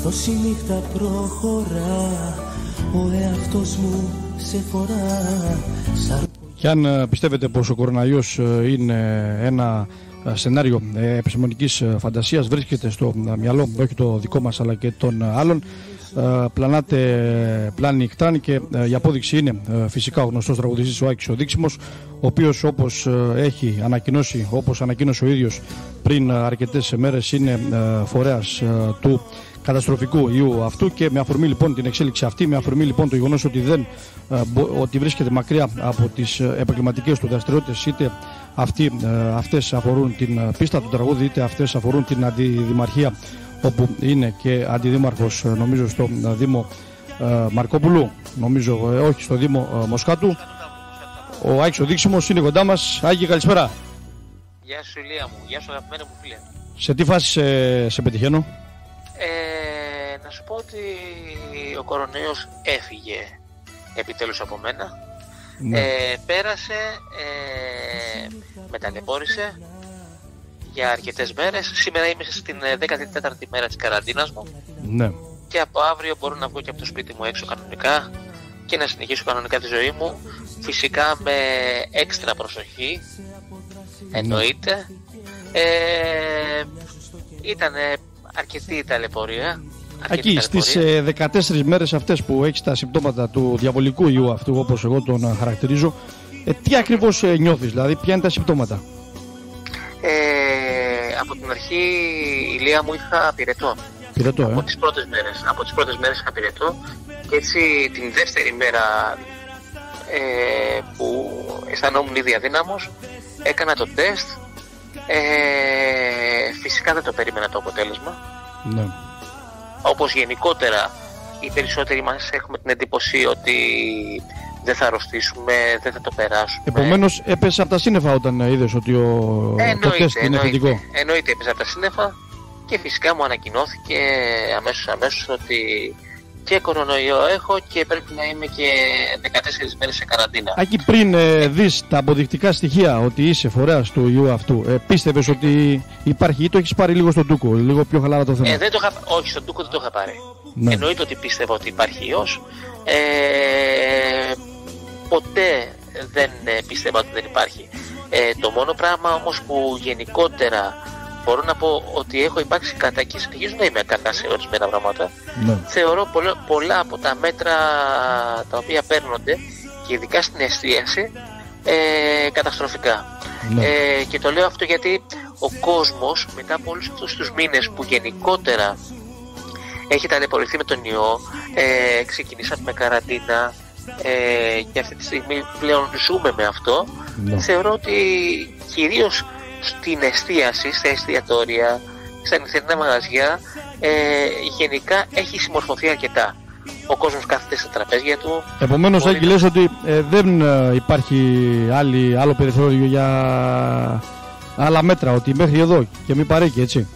καθώς η νύχτα προχωρά, ο εαυτός μου σε φορά. Και αν πιστεύετε πως ο κοροναϊός είναι ένα σενάριο επιστημονικής φαντασίας, βρίσκεται στο μυαλό, όχι το δικό μας αλλά και των άλλων, πλάνη Ικτράνη, και η απόδειξη είναι φυσικά ο γνωστός τραγουδιστής ο Άκης ο Δίξιμος, ο οποίος όπως έχει ανακοινώσει, όπως ανακοίνωσε ο ίδιος πριν αρκετές μέρες, είναι φορέας του καταστροφικού ιού αυτού, και με αφορμή λοιπόν την εξέλιξη αυτή, με αφορμή λοιπόν το γεγονός ότι βρίσκεται μακριά από τις επαγγελματικές του δραστηριότητες, είτε αυτές αφορούν την πίστα του τραγούδι, είτε αυτές αφορούν την αντιδημαρχία, όπου είναι και αντιδήμαρχος νομίζω στο Δήμο Μαρκόπουλου, νομίζω όχι, στο Δήμο Μοσχάτου. Ο Άκης ο Δίξιμος είναι κοντά μας. Άκη, καλησπέρα. Γεια σου Ηλία μου, γεια σου αγαπημένη μου φίλε. Σε τι φάση σε πετυχαίνω? Να σου πω ότι ο κορονοϊός έφυγε επιτέλους από μένα. Ναι. Πέρασε, με ταλαιπώρησε για αρκετές μέρες. Σήμερα είμαι στην 14η μέρα της καραντίνας μου. Ναι. Και από αύριο μπορώ να βγω και από το σπίτι μου έξω κανονικά και να συνεχίσω κανονικά τη ζωή μου. Φυσικά με έξτρα προσοχή, εννοείται. Ήταν αρκετή η ταλαιπωρία. Εκεί στις 14 μέρες αυτές που έχεις τα συμπτώματα του διαβολικού ιού αυτού, όπως εγώ τον χαρακτηρίζω, τι ακριβώς νιώθεις, δηλαδή ποια είναι τα συμπτώματα? Από την αρχή, Ηλία μου, είχα πυρετό. Από τις πρώτες μέρες είχα πυρετό, και έτσι την δεύτερη μέρα που αισθανόμουν ήδη αδύναμος, έκανα το τεστ. Φυσικά δεν το περίμενα το αποτέλεσμα. Ναι. Όπως γενικότερα οι περισσότεροι μας έχουμε την εντύπωση ότι δεν θα αρρωστήσουμε, δεν θα το περάσουμε. Επομένως έπεσε από τα σύννεφα όταν είδες ότι το τεστ είναι θετικό? Εννοείται, έπεσε από τα σύννεφα, και φυσικά μου ανακοινώθηκε αμέσως ότι και κορονοϊό έχω και πρέπει να είμαι και 14 μέρες σε καραντίνα. Άκη, πριν δεις τα αποδεικτικά στοιχεία ότι είσαι φορέας του ιού αυτού, πίστευες ότι υπάρχει, ή το έχεις πάρει λίγο στον τούκο, λίγο πιο χαλάρα το θέμα? Όχι, στον τούκο δεν το είχα πάρει. Ναι. Εννοείται ότι πίστευα ότι υπάρχει ιός. Ποτέ δεν πίστευα ότι δεν υπάρχει. Το μόνο πράγμα όμως που γενικότερα μπορώ να πω ότι έχω υπάρξει κατά, και συνεχίζω να είμαι κατά σε ορισμένα πράγματα. Ναι. Θεωρώ πολλά από τα μέτρα τα οποία παίρνονται, και ειδικά στην εστίαση, καταστροφικά. Ναι. Και το λέω αυτό γιατί ο κόσμος μετά από όλους αυτούς τους μήνες που γενικότερα έχει ταλαιπωρηθεί με τον ιό, ξεκινήσαμε με καραντίνα, και αυτή τη στιγμή πλέον ζούμε με αυτό. Ναι. Θεωρώ ότι κυρίως στην εστίαση, στα εστιατόρια, στα νυχτερινά μαγαζιά, γενικά έχει συμμορφωθεί αρκετά. Ο κόσμος κάθεται στα τραπέζια του. Επομένως, Άκη, λες ότι δεν υπάρχει άλλο περιθώριο για άλλα μέτρα, ότι μέχρι εδώ και μην παρέκει, έτσι?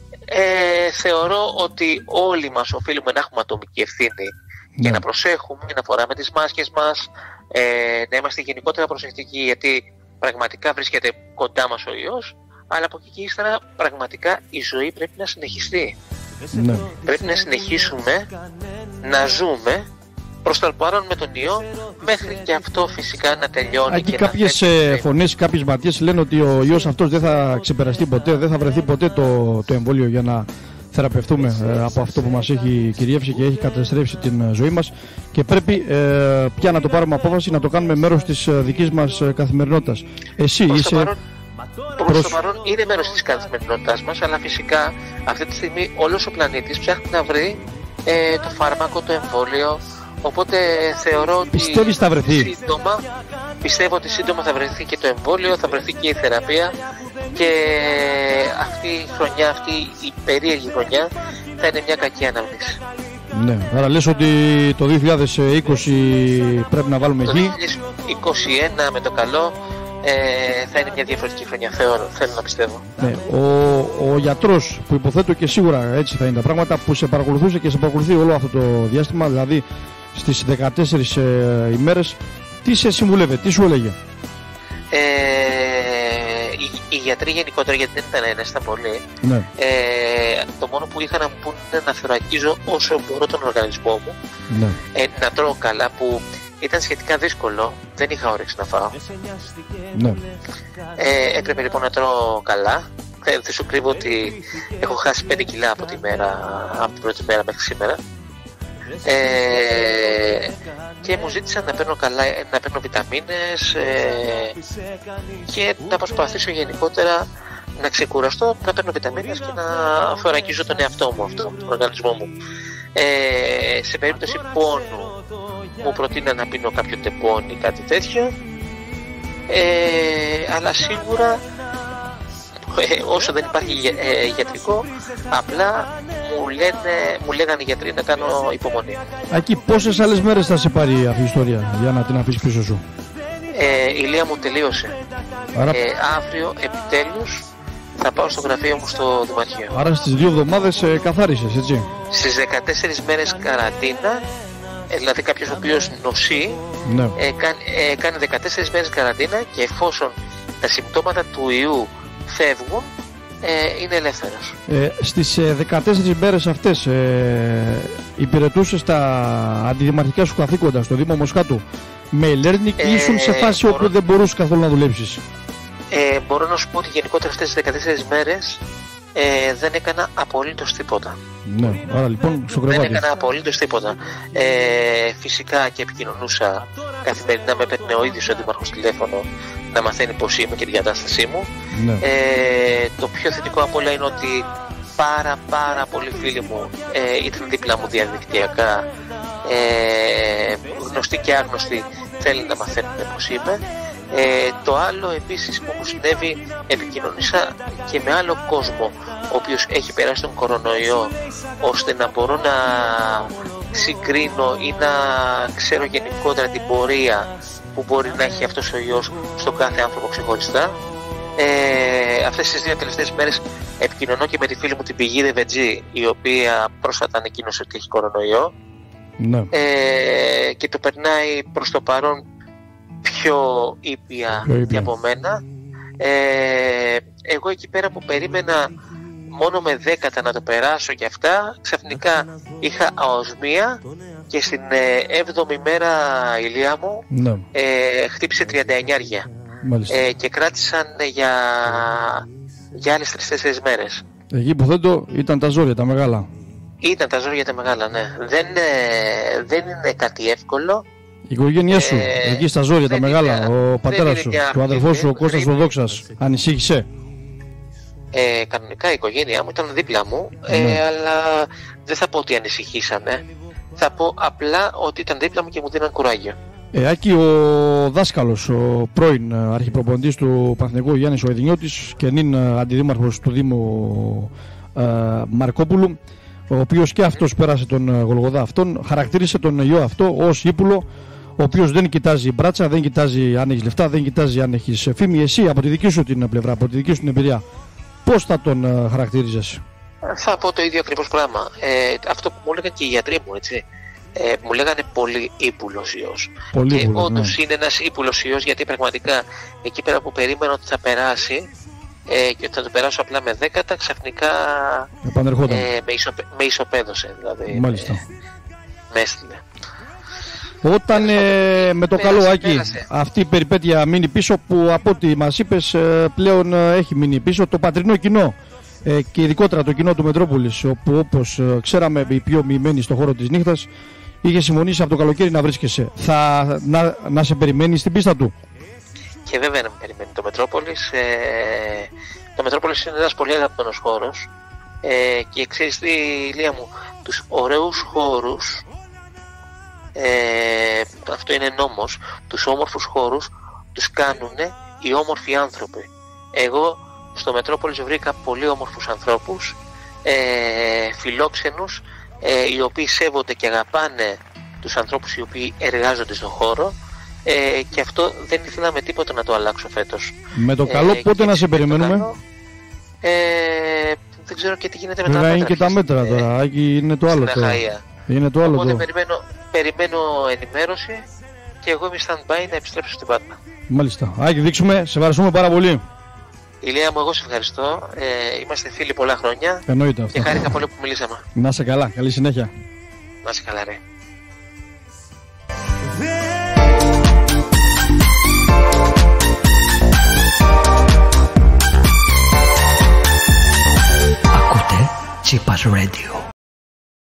Θεωρώ ότι όλοι μας οφείλουμε να έχουμε ατομική ευθύνη, και να προσέχουμε, να φοράμε τις μάσκες μας, να είμαστε γενικότερα προσεκτικοί, γιατί πραγματικά βρίσκεται κοντά μας ο ιός, αλλά από εκεί και ύστερα πραγματικά η ζωή πρέπει να συνεχιστεί. Ναι. Πρέπει να συνεχίσουμε να ζούμε προς το παρόν με τον ιό, μέχρι και αυτό φυσικά να τελειώνει. Εκεί κάποιες φωνές, κάποιες ματιές λένε ότι ο ιός αυτός δεν θα ξεπεραστεί ποτέ, δεν θα βρεθεί ποτέ το εμβόλιο για να θεραπευτούμε από αυτό που μας έχει κυριεύσει και έχει καταστρέψει την ζωή μας, και πρέπει πια να το πάρουμε απόφαση, να το κάνουμε μέρος της δικής μας καθημερινότητας. Εσύ είσαι... Προς το παρόν είναι μέρος της καθημερινότητάς μας, αλλά φυσικά αυτή τη στιγμή όλος ο πλανήτης ψάχνει να βρει το φάρμακο, το εμβόλιο. Οπότε θεωρώ ότι πιστεύεις θα βρεθεί? Πιστεύω ότι σύντομα θα βρεθεί και το εμβόλιο, θα βρεθεί και η θεραπεία, και αυτή η χρονιά, αυτή η περίεργη χρονιά θα είναι μια κακή αναμνήση. Ναι, άρα λες ότι το 2020 πρέπει να βάλουμε εκεί. Το 2021 με το καλό θα είναι μια διαφορετική χρονιά, θέλω να πιστεύω. Ναι, ο γιατρός που υποθέτω, και σίγουρα έτσι θα είναι τα πράγματα, που σε παρακολουθούσε και σε παρακολουθεί όλο αυτό το διάστημα, δηλαδή στις 14 ημέρες, τι σε συμβουλεύε, τι σου έλεγε? Οι γιατροί γενικότερα, γιατί δεν ήταν ένας, ήταν πολλοί, Ναι. το μόνο που είχα να μου πούν είναι να θωρακίζω όσο μπορώ τον οργανισμό μου, Ναι. να τρώω καλά, που ήταν σχετικά δύσκολο, δεν είχα όρεξη να φάω. Ναι. Έπρεπε λοιπόν να τρώω καλά. Δεν σου κρύβω ότι έχω χάσει 5 κιλά από την πρώτη μέρα μέχρι σήμερα. Και μου ζήτησαν να παίρνω καλά, να παίρνω βιταμίνες, και να προσπαθήσω γενικότερα να ξεκουραστώ, να παίρνω βιταμίνες και να θωρακίζω τον εαυτό μου, τον οργανισμό μου. Σε περίπτωση πόνου μου προτείνω να πίνω κάποιο τεπών ή κάτι τέτοιο, αλλά σίγουρα όσο δεν υπάρχει γιατρικό, απλά μου λέγανε οι γιατροί να κάνω υπομονή. Ακή, πόσες άλλες μέρες θα σε πάρει αυτή η ιστορία για να την αφήσεις πίσω σου? Η ηλία μου τελείωσε. Άρα... αύριο επιτέλους θα πάω στο γραφείο μου στο Δημαρχείο. Άρα στις 2 εβδομάδες καθάρισες, έτσι? Στις 14 μέρες καραντίνα, δηλαδή κάποιος ο οποίος νοσεί, ναι. κάνει 14 μέρες καραντίνα, και εφόσον τα συμπτώματα του ιού φεύγουν, είναι ελεύθερος. Στις 14 μέρες αυτές υπηρετούσες τα αντιδημαρχικά σου καθήκοντα στο Δήμο Μοσχάτου με e-learning, ή ήσουν σε φάση όπου δεν μπορούσες καθόλου να δουλέψεις? Μπορώ να σου πω ότι γενικότερα αυτές τις 14 μέρες δεν έκανα απολύτως τίποτα. Ναι, άρα λοιπόν στο κρεβάτι. Δεν έκανα απολύτως τίποτα. Φυσικά και επικοινωνούσα καθημερινά, με παίρνει ο ίδιος ο Δήμαρχος τηλέφωνο να μαθαίνει πώς είμαι και την κατάστασή μου. Ναι. Το πιο θετικό απ' όλα είναι ότι πάρα πολλοί φίλοι μου ήταν δίπλα μου διαδικτυακά, γνωστοί και άγνωστοι, θέλουν να μαθαίνουν πώς είμαι. Το άλλο επίσης που μου συνέβη, επικοινωνήσα και με άλλο κόσμο ο οποίος έχει περάσει τον κορονοϊό, ώστε να μπορώ να συγκρίνω ή να ξέρω γενικότερα την πορεία που μπορεί να έχει αυτός ο ιός στον κάθε άνθρωπο ξεχωριστά. Αυτές τις 2 τελευταίες μέρες επικοινωνώ και με τη φίλη μου την Πηγή Ρεβετζή, η οποία πρόσφατα ανακοίνωσε ότι έχει κορονοϊό. Ναι. Και το περνάει προς το παρόν πιο ήπια και από μένα. Εγώ εκεί πέρα που περίμενα μόνο με 10 να το περάσω και αυτά, ξαφνικά είχα αοσμία, και στην 7η μέρα ηλία μου, ναι, χτύπησε 39. Και κράτησαν για άλλες 3-4 μέρες. Εκεί που δεν ήταν τα ζόρια τα μεγάλα. Ήταν τα ζόρια τα μεγάλα, ναι. Δεν είναι κάτι εύκολο. Η οικογένειά σου, εκεί στα ζόρια τα μεγάλα, ο πατέρας σου, ο αδερφός σου, ο Κώστας ο Δόξας, ανησύχησε? Κανονικά η οικογένειά μου ήταν δίπλα μου, αλλά δεν θα πω ότι ανησυχήσανε. Θα πω απλά ότι ήταν δίπλα μου και μου δίναν κουράγιο. Άκη, ο δάσκαλος, ο πρώην αρχιπροπονητής του Παναθηναϊκού, Γιάννης ο Εδινιώτης, και νυν αντιδήμαρχος του Δήμου Μαρκόπουλου, ο οποίος και αυτός πέρασε τον Γολγοδά αυτόν, χαρακτήρισε τον ιό αυτό ως ύπουλο, ο οποίος δεν κοιτάζει μπράτσα, δεν κοιτάζει αν έχεις λεφτά, δεν κοιτάζει αν έχεις φήμη. Εσύ από τη δική σου την πλευρά, από τη δική σου την εμπειρία, πώς θα τον χαρακτήριζες? Θα πω το ίδιο ακριβώς πράγμα. Αυτό που μου έλεγαν και οι γιατροί μου, έτσι. Μου λέγανε πολύ ύπουλος ιός. Και όντως είναι ένας ύπουλος ιός, γιατί πραγματικά εκεί πέρα που περίμενα ότι θα περάσει και ότι θα το περάσω απλά με 10, ξαφνικά με ισοπαίδωσε, δηλαδή. Μάλιστα. Με έστειλε. Όταν με το καλό, Άκη, αυτή η περιπέτεια μείνει πίσω, που από ό,τι μας είπες πλέον έχει μείνει πίσω, το πατρινό κοινό και ειδικότερα το κοινό του Μετρόπολης, όπου όπως ξέραμε οι πιο μοιημένοι στον χώρο της νύχτας, είχε συμφωνήσει από το καλοκαίρι να βρίσκεσαι. Να σε περιμένει στην πίστα του? Και βέβαια να με περιμένει το Μετρόπολης. Το Μετρόπολης είναι ένας πολύ αγαπημένος χώρος, και ξέρεις τι, Ηλία μου, τους ωραίους χώρους, αυτό είναι νόμος, τους όμορφους χώρους τους κάνουν οι όμορφοι άνθρωποι. Εγώ στο Μετρόπολης βρήκα πολύ όμορφους ανθρώπους, φιλόξενους, οι οποίοι σέβονται και αγαπάνε τους ανθρώπους οι οποίοι εργάζονται στον χώρο, και αυτό δεν ήθελα με τίποτα να το αλλάξω φέτος. Με το καλό πότε να σε περιμένουμε? Δεν ξέρω και τι γίνεται με τα μέτρα. Είναι και τα μέτρα τώρα, είναι το άλλο τώρα. Είναι το άλλο. Οπότε περιμένω ενημέρωση, και εγώ είμαι stand-by να επιστρέψω στην Πάτνα. Μάλιστα. Άκη, δείξουμε. Σε ευχαριστούμε πάρα πολύ. Ηλία μου, εγώ σε ευχαριστώ. Είμαστε φίλοι πολλά χρόνια. Εννοείται αυτό. Και χάρηκα πολύ που μιλήσαμε. Να είσαι καλά, καλή συνέχεια. Να είσαι καλά, ρε. Ακούτε Τσίπας Radio.